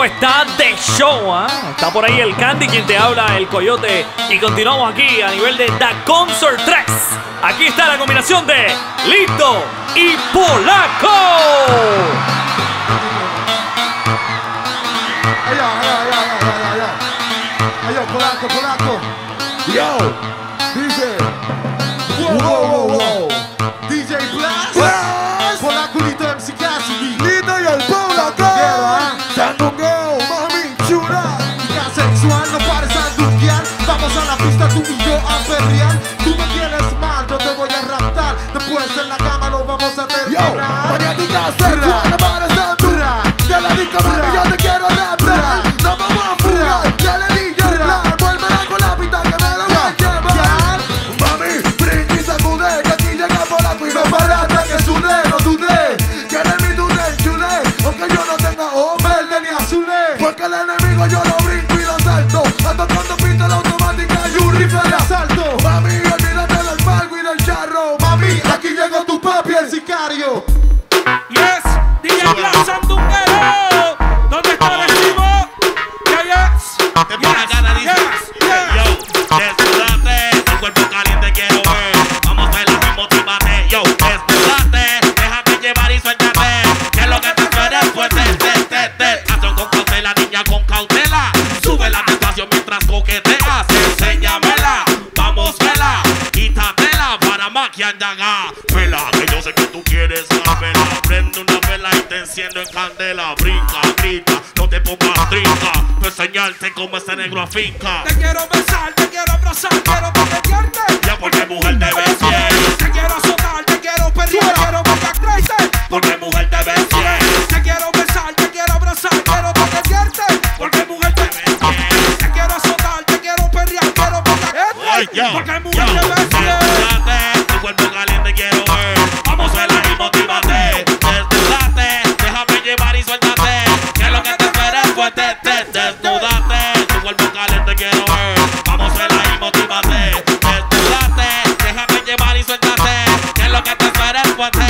esto está de show, ¿eh? Está por ahí el Candy, quien te habla, el Coyote. Y continuamos aquí a nivel de The Concert 3. Aquí está la combinación de Lito y Polaco. Polaco. Yo, dice. Wow. DJ Blast. Polaco, Lito, MC Cassidy. Lito y el Polaco. Sandungueo, mami chula. Chica sexual, no pares a duquear. Vamos a la pista, tú y yo a perrear. Tú me tienes mal, yo te voy a raptar. Después en la cama lo vamos a terminar. Yo, maniática sexual, no pares a duquear. Ya le digo, mami, yo te quiero raptar. No vamos a fugar, ya le di yo plan. Vuélvela con la pista que me lo voy a llevar. Mami, brinca y sacude, que aquí llega Polaco y no para hasta que sude. No dudé, que de mí dudé, chulé. Aunque yo no tenga ojo verde ni azulé. Porque el enemigo yo lo brinco y lo salto. Ando cuando pinta la automática y un rifle de asalto. Mami, olvídate del palco y del charro. Mami, aquí llegó tu papi, el sicario. Yes, DJ Blast Sandunguero. ¿Dónde está el equipo? Yes. Te pone gana, dice. Yo, desnúdate, tu cuerpo caliente quiero ver. Vamos a verla y motívate. Yo, desnúdate, déjate llevar y suéltate. Que lo que te espera es fuerte, Acción con cautela, niña con cautela. Súbela despacio mientras coqueteas. Enséñamela, vamos vela. Quítatela para maquiar daga. Vela, que yo sé que tú quieres la vela. Prende una vela y te enciendo en candela. Brinca, grita, no te pongas trinca. Para enseñarte cómo ese negro afinca. Te quiero besar, te quiero abrazar, quiero coquetearte. Ya porque mujer te ves bien. Te quiero azotar, te quiero perrear, quiero bailar crazy. Porque mujer te ves bien. Te quiero besar, te quiero abrazar, quiero coquetearte. Porque mujer te ves bien. Te quiero azotar, te quiero perrear, quiero bailar crazy. Porque mujer te ves bien. Desnúdate, tu cuerpo caliente quiero ver. Vamos a verla y motívate. Desnúdate, déjame llevar y suéltate. Que lo que te espera es fuerte. Desnúdate, tu cuerpo caliente quiero ver. Vamos a verla y motívate. Desnúdate, déjame llevar y suéltate. Que lo que te espera es fuerte.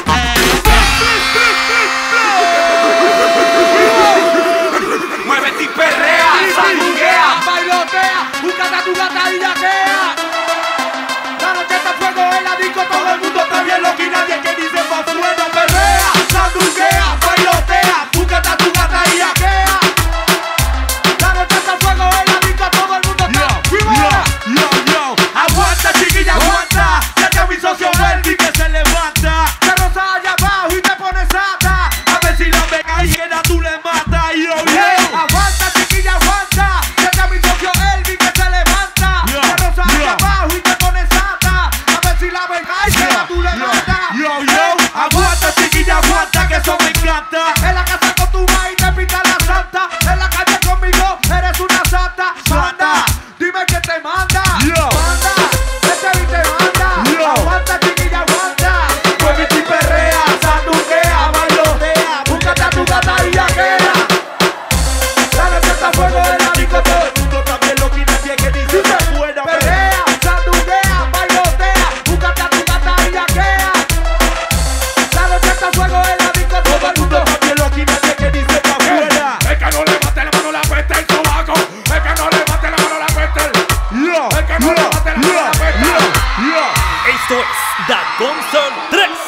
Muévete y perrea, sandunguea, bailotea, búscate a tu gata y yaquea. La noche está fuego en la disco, todo el mundo está bien loco y nadie que dice pa' fuego. Perrea, sandunguea, bailotea, búscate a tu gata y yaquea. La noche está fuego en la disco, todo el mundo está yo. Aguanta, chiquilla, aguanta. Ya que mi socio Elvi que se levanta. Te roza allá abajo y te pones sata. A ver si la pega y queda tú le matas. Aguanta, chiquilla, aguanta. Ya que mi socio Elvi que se levanta. Te roza allá abajo y te pones sata. A ver si la pega y queda tú le matas. Aguanta, chiquilla, aguanta, que eso me encanta. En la casa con tu ma y te pinta la santa. En la calle conmigo eres una santa. Manda, dime que te manda. Manda, este beat te manda. Aguanta, chiquilla, aguanta. Muévete y perrea, sandunguea, bailotea. Búscate a tu gata y yaquea. La noche está fuego en la disco, todo el mundo también lo quita. Si es que dice que fuera. Perrea, sandunguea, bailotea. Búscate a tu gata y yaquea. La noche está fuego en la disco, todo el mundo también lo quita. Si es que dice que fuera. Es que no levante la mano, la peste el sobaco. Es que no levante la mano, la peste el. Es que no levante la mano, la peste el. Esto es The Concert 3.